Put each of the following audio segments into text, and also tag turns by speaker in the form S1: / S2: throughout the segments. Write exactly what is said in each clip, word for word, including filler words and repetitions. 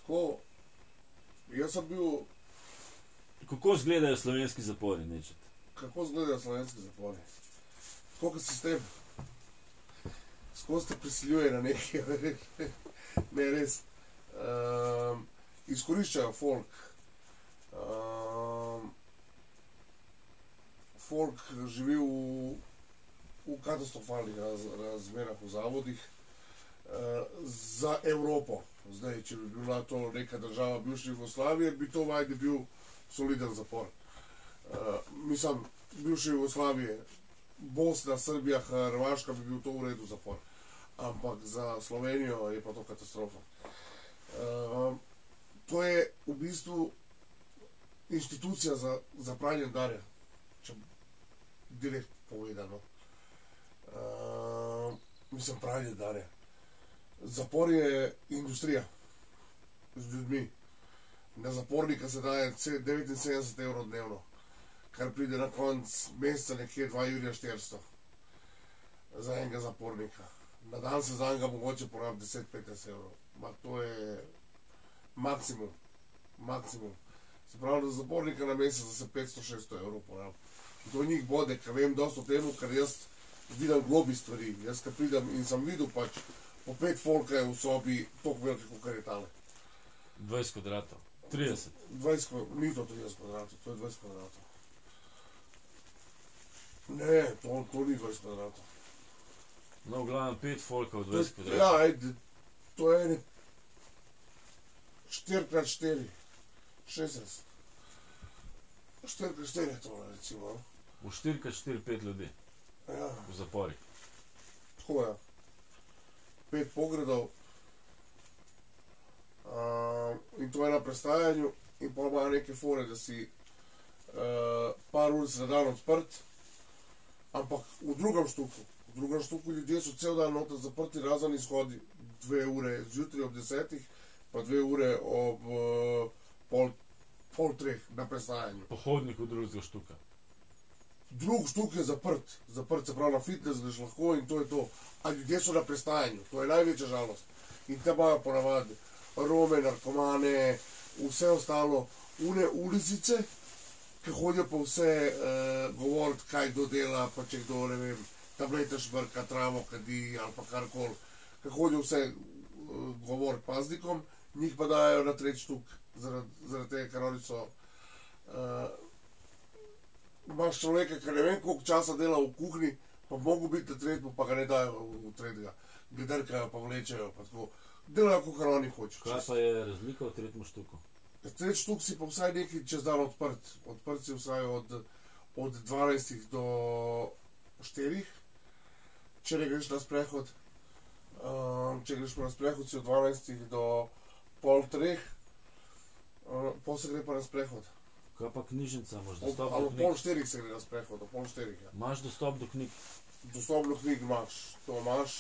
S1: Tako, jaz sem bil...
S2: Kako izgledajo slovenski zapori, nečet?
S1: Kako izgledajo slovenski zapori? Tako kot sistem. Skozi te prisiljuje na nekaj, ne res. Um, izkoriščajo folk. Um, folk živi v, v katastrofalnih raz, razmerah v zavodih. Uh, za Evropo. Zdaj, če bi bila to neka država bivše Jugoslavije, bi to vajde bil soliden zapor. Uh, mislim, bivše Jugoslavije, Bosna, Srbija, Hrvaška bi bil to v redu zapor. Ampak za Slovenijo je pa to katastrofa. Uh, to je v bistvu inštitucija za, za pranje denarja, če direkt povedano. Uh, mislim, pranje denarja. Zapor je industrija z ljudmi. Na zapornika se daje devetinsedemdeset evrov dnevno, kar pride na konc meseca nekje dva jurja štiristo za enega zapornika. Na dan se za enega mogoče porabi deset do petnajst evrov. Ma to je maksimum. Maksimum. Se pravi, da za zapornika na mesec se petsto do šeststo evrov porabi. In to njih bode, ker vem dosto o temu, ker jaz vidim globi stvari. Jaz, ker pridem in sem videl pač po pet folka je v sobi toliko velike, kot je tale.
S2: dvajset kvadratov. trideset.
S1: dvajset, ni to trideset kvadratov, to je dvajset kvadratov. Ne, to, to ni dvajset kvadratov.
S2: No, v glavnem pet folka v dvajset kvadratov.
S1: Ja, ajde, to je ene štiri krat štiri, šestnajst. štiri krat štiri je to, recimo.
S2: V štiri krat štiri, pet ljudi.
S1: Ja.
S2: V zaporih.
S1: Tako je. Pet pogredov. Uh, in to je na prestajanju in pa imajo neke fore, da si uh, par ur na dan odprt, ampak v drugem štuku. V drugem štuku ljudje so cel dan noter zaprti, razen izhodi dve ure zjutraj ob desetih, pa dve ure ob uh, pol, pol treh na prestajanju.
S2: Pohodnik v drugega štuka.
S1: Drug štuk je zaprt, zaprt se pravi na fitness, greš lahko in to je to. A ljudje so na prestajanju, to je največja žalost. In te imajo ponavadi Rome, narkomane, vse ostalo, une ulizice, ki hodijo pa vse uh, govoriti, kaj kdo dela, pa če kdo, ne vem, tablete šbrka, travo kadi ali pa karkoli, ki hodijo vse uh, govoriti paznikom, njih pa dajo na tretji štuk, zaradi zarad tega, ker oni so... Uh, imaš človeka, ki ne vem, koliko časa dela v kuhni, pa mogo biti na tretji, pa ga ne dajo v tretjega. Gledrkajo, pa vlečejo, pa tako. Delajo, kakor oni hočejo.
S2: Kaj pa je razlika v tretjem štuku?
S1: Tretji štuk si pa vsaj nekaj čez dan odprt. Odprt si vsaj od, od dvanajstih do štirih, če ne greš na sprehod. Um, če greš na sprehod, si od dvanajstih do pol treh, um, pol se gre pa na sprehod.
S2: Kaj pa knjižnica, imaš dostop do
S1: knjig? Ali pol štirih se gre na sprehod, do pol štirih, ja.
S2: Imaš dostop do knjig?
S1: Dostop do knjig imaš, to imaš.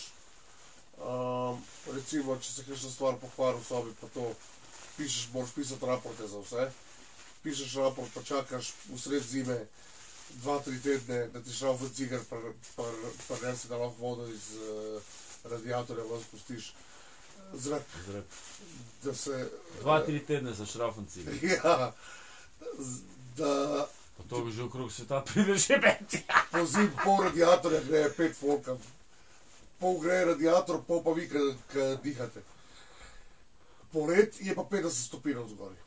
S1: Um, recimo, če se kakšna stvar pokvari v sobi, pa to pišeš, moraš pisati raporte za vse. Pišeš raport, pa čakaš v sred zime dva, tri tedne, da ti šrav v cigar, pa, pa, pa nesi da lahko vodo iz uh, radiatorja vas pustiš. Zrak.
S2: Zrak.
S1: Da se...
S2: Dva, tri tedne za šrafen cigar.
S1: Ja. Da...
S2: Pa to bi že okrog sveta pride že pet.
S1: Po zim pol radiatorja gre pet folka. Pol gre radiator, pol pa vi, ki dihate. Polet je pa petdeset stopinj vzgori.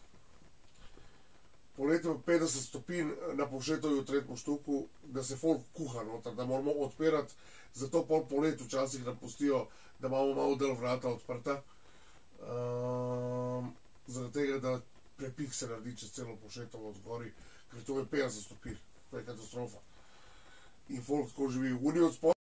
S1: Polet je pa petdeset stopinj na Povšetovi v tretjem štuku, da se folk kuha noter, da moramo odpirati, zato pol polet včasih nam pustijo, da imamo malo del vrata odprta. Um, zaradi tega, da prepih se naredi čez celo Povšetovo vzgori, ker to je petdeset stopinj. To je katastrofa. In folk tako živi v uni od spodaj.